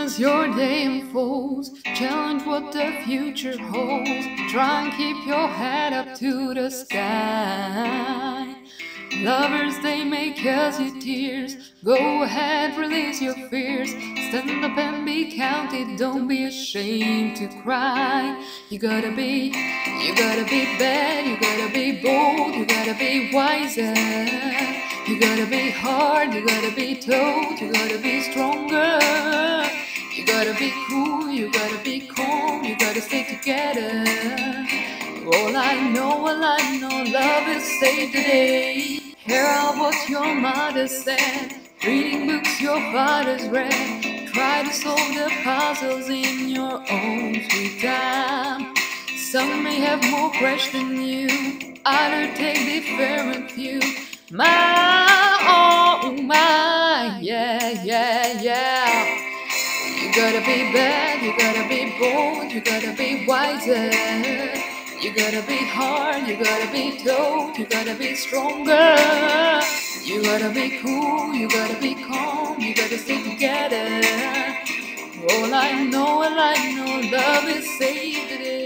as your day unfolds, challenge what the future holds. Try and keep your head up to the sky. Lovers, they may cause you tears. Go ahead, release your fears. Stand up and be counted. Don't be ashamed to cry. You gotta be bad. You gotta be bold. You gotta be wiser. You gotta be hard. You gotta be told. You gotta be stronger. You gotta be cool. You gotta be calm. You gotta stay together. All I know, love is saved today. Hear out what your mother said. Reading books your father's read. Try to solve the puzzles in your own sweet time. Some may have more crash than you. Others take different view. My, oh my, yeah. You gotta be bad, you gotta be bold, you gotta be wiser. You gotta be hard, you gotta be told, you gotta be stronger. You gotta be cool, you gotta be calm, you gotta stay together. All I know, love is saved today.